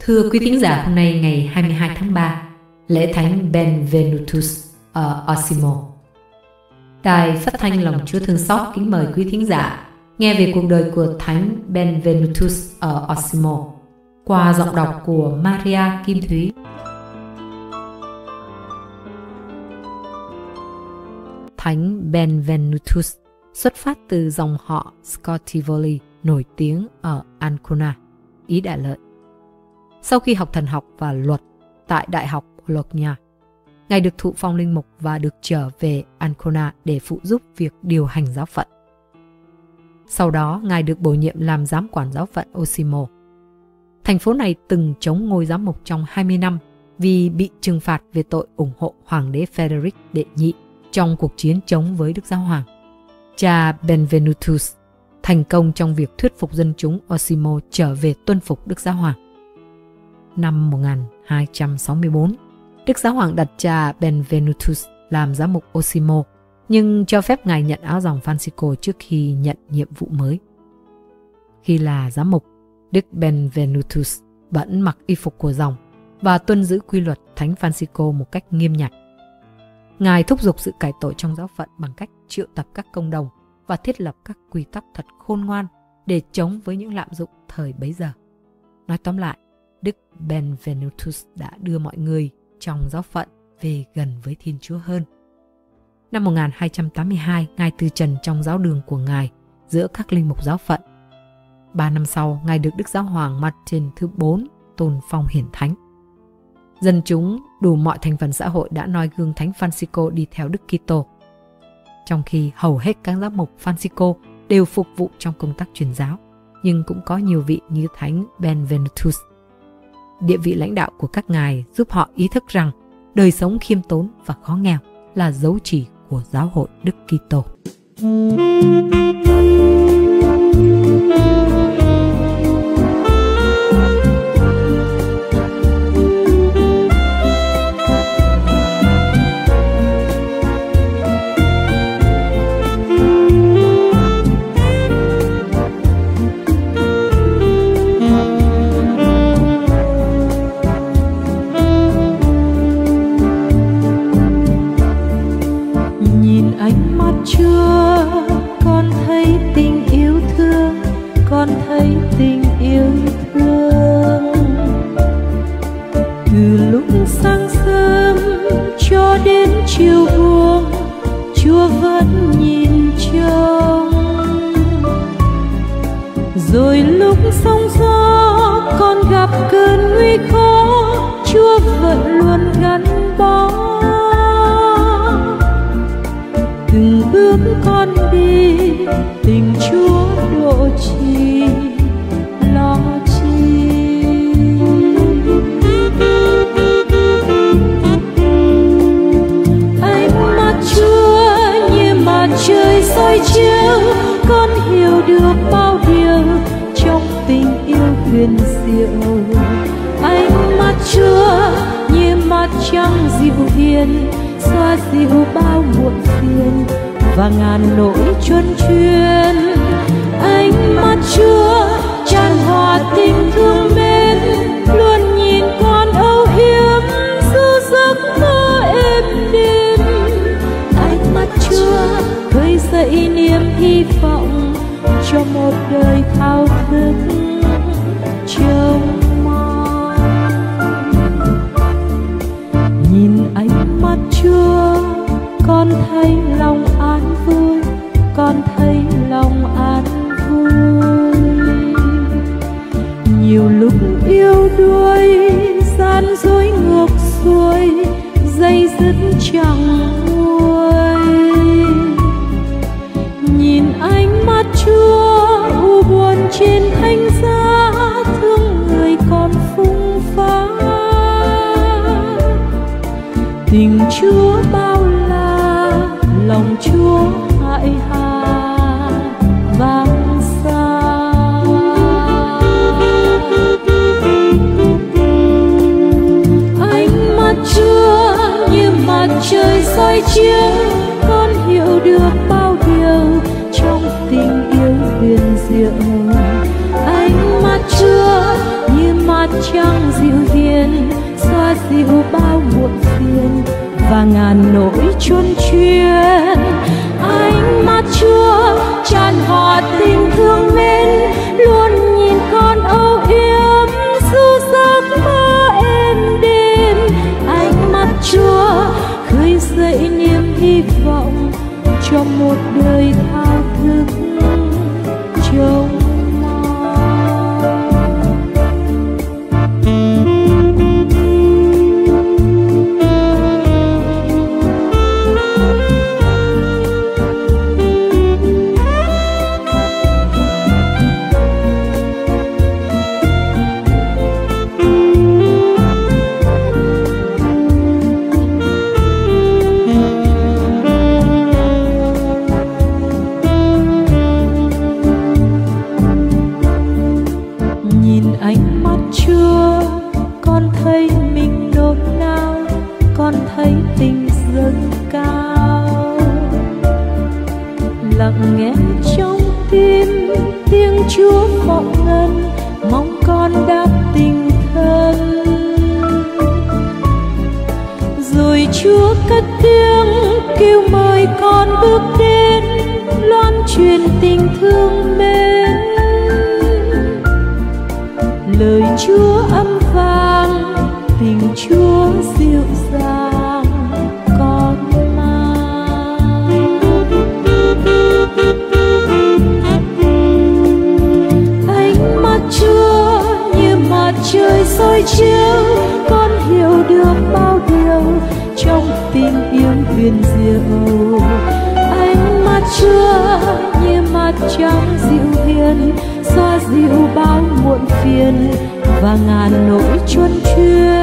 Thưa quý thính giả, hôm nay ngày 22 tháng 3, lễ thánh Benvenutus ở Osimo. Đài phát thanh Lòng Chúa Thương Xót kính mời quý thính giả nghe về cuộc đời của thánh Benvenutus ở Osimo qua giọng đọc của Maria Kim Thúy. Thánh Benvenutus xuất phát từ dòng họ Scotivoli nổi tiếng ở Ancona, Ý Đại Lợi. Sau khi học thần học và luật tại Đại học Bologna, Ngài được thụ phong linh mục và được trở về Ancona để phụ giúp việc điều hành giáo phận. Sau đó, Ngài được bổ nhiệm làm giám quản giáo phận Osimo. Thành phố này từng chống ngôi giám mục trong 20 năm vì bị trừng phạt về tội ủng hộ Hoàng đế Frederick đệ nhị trong cuộc chiến chống với Đức Giáo Hoàng. Cha Benvenutus thành công trong việc thuyết phục dân chúng Osimo trở về tuân phục Đức Giáo Hoàng. Năm 1264, Đức Giáo Hoàng đặt cha Benvenutus làm giám mục Osimo, nhưng cho phép Ngài nhận áo dòng Francisco trước khi nhận nhiệm vụ mới. Khi là giám mục, Đức Benvenutus vẫn mặc y phục của dòng và tuân giữ quy luật Thánh Francisco một cách nghiêm nhặt. Ngài thúc giục sự cải tội trong giáo phận bằng cách triệu tập các công đồng và thiết lập các quy tắc thật khôn ngoan để chống với những lạm dụng thời bấy giờ. Nói tóm lại, Đức Benvenutus đã đưa mọi người trong giáo phận về gần với Thiên Chúa hơn. Năm 1282, Ngài từ trần trong giáo đường của Ngài giữa các linh mục giáo phận. 3 năm sau, Ngài được Đức Giáo Hoàng Martin thứ 4 tôn phong hiển thánh. Dân chúng đủ mọi thành phần xã hội đã noi gương Thánh Francisco đi theo Đức Kitô, trong khi hầu hết các giám mục Francisco đều phục vụ trong công tác truyền giáo, nhưng cũng có nhiều vị như Thánh Benvenutus. Địa vị lãnh đạo của các ngài giúp họ ý thức rằng đời sống khiêm tốn và khó nghèo là dấu chỉ của giáo hội Đức Kitô. Ánh mắt Chúa, con thấy tình yêu thương, con thấy tình yêu thương. Từ lúc sáng sớm cho đến chiều buông, Chúa vẫn nhìn trông. Rồi lúc sóng gió con gặp cơn nguy khó, Chúa vẫn luôn gắn bó. Từng bước con đi, tình Chúa độ trì lo chi. Ánh mắt Chúa như mặt trời soi chiếu, con hiểu được bao điều trong tình yêu huyền diệu. Ánh mắt Chúa như mặt trăng dịu hiền, xoa dịu bao muộn phiền và ngàn nỗi chuân chuyên. Ánh mắt Chúa tràn hòa tình thương mến, luôn nhìn con âu yếm du giấc mơ êm đêm. Ánh mắt Chúa khơi dậy niềm hy vọng cho một đời thao thức trông mong. Nhìn ánh mắt Chúa, con thấy lòng an vui, con thấy lòng an vui. Nhiều lúc yêu đuối, gian dối ngược xuôi, dây dứt chẳng nguôi. Nhìn ánh mắt Chúa, u buồn trên thánh giá, thương người còn phung phá. Tình Chúa bao la, lòng một đời thao thức trông ánh mắt Chúa, con thấy mình nôn nao, con thấy tình dâng cao. Lặng nghe trong tim tiếng Chúa vọng ngân, mong con đáp tình thân. Rồi Chúa cất tiếng kêu mời con bước đến, loan truyền tình thương mến. Lời Chúa âm vang, tình Chúa dịu dàng con mang. Ánh mắt Chúa như mặt trời soi chiếu, con hiểu được bao điều trong tình yêu huyền diệu. Ánh mắt Chúa như mặt trăng dịu hiền, xoa dịu bao muộn phiền và ngàn nỗi chuân chuyên.